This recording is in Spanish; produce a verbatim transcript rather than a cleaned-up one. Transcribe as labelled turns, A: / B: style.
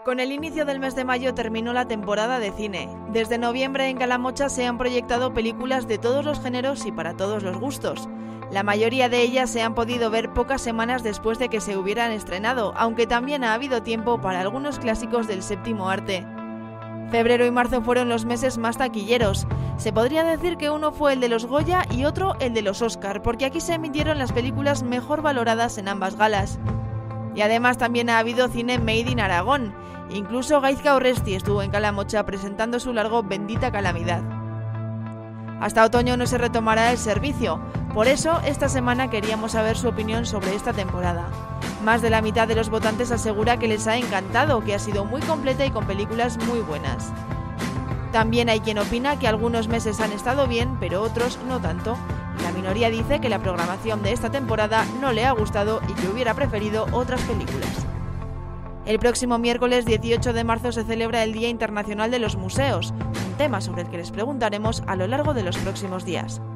A: Con el inicio del mes de mayo terminó la temporada de cine. Desde noviembre en Calamocha se han proyectado películas de todos los géneros y para todos los gustos. La mayoría de ellas se han podido ver pocas semanas después de que se hubieran estrenado, aunque también ha habido tiempo para algunos clásicos del séptimo arte. Febrero y marzo fueron los meses más taquilleros. Se podría decir que uno fue el de los Goya y otro el de los Oscar, porque aquí se emitieron las películas mejor valoradas en ambas galas. Y además también ha habido cine made in Aragón. Incluso Gaizka Urresti estuvo en Calamocha presentando su largo Bendita Calamidad. Hasta otoño no se retomará el servicio, por eso esta semana queríamos saber su opinión sobre esta temporada. Más de la mitad de los votantes asegura que les ha encantado, que ha sido muy completa y con películas muy buenas. También hay quien opina que algunos meses han estado bien, pero otros no tanto. La minoría dice que la programación de esta temporada no le ha gustado y que hubiera preferido otras películas. El próximo miércoles dieciocho de marzo se celebra el Día Internacional de los Museos, un tema sobre el que les preguntaremos a lo largo de los próximos días.